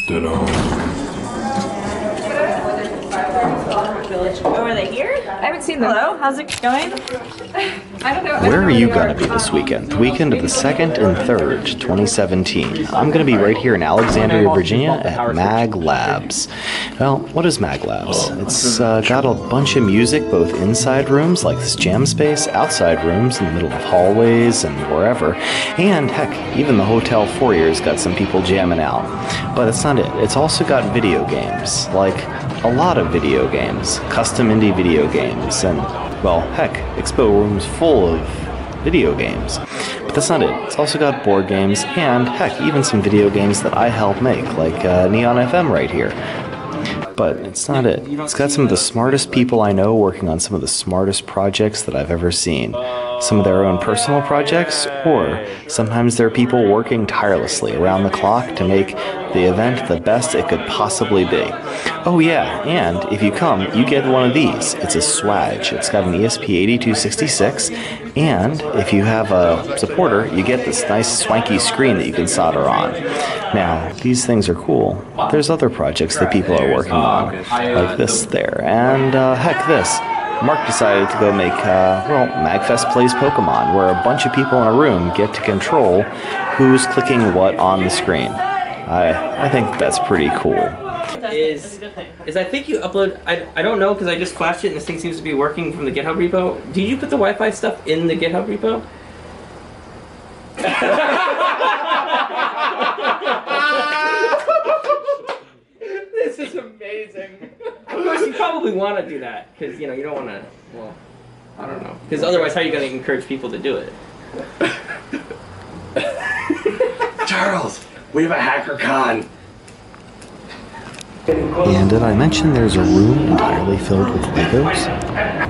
Oh, are they here? I haven't seen them. Hello, how's it going? I don't know. Where are you going to be this weekend? The weekend of the 2nd and 3rd, 2017. I'm going to be right here in Alexandria, Virginia at MAGLabs. Well, what is MAGLabs? It's got a bunch of music, both inside rooms like this jam space, outside rooms in the middle of hallways and wherever, and heck, even the hotel foyer's got some people jamming out. But that's not it. It's also got video games, like a lot of video games, custom indie video games, and, well, heck, expo rooms full of video games. But that's not it. It's also got board games, and heck, even some video games that I help make, like Neon FM right here. But it's not it. It's got some of the smartest people I know working on some of the smartest projects that I've ever seen. Some of their own personal projects, or sometimes there are people working tirelessly around the clock to make the event the best it could possibly be. Oh yeah, and if you come, you get one of these. It's a Swadge. It's got an ESP8266, and if you have a supporter, you get this nice swanky screen that you can solder on. Now, these things are cool. There's other projects that people are working on, like this there, and heck, this. Mark decided to go make, well, MagFest Plays Pokemon, where a bunch of people in a room get to control who's clicking what on the screen. I think that's pretty cool. Is I think you upload, I don't know because I just flashed it and this thing seems to be working from the GitHub repo. Did you put the Wi-Fi stuff in the GitHub repo? This is amazing. Of course, you probably want to do that because you know you don't want to. Well, I don't know. Because otherwise, how are you going to encourage people to do it? Charles, we have a hacker con. And did I mention there's a room entirely filled with Legos?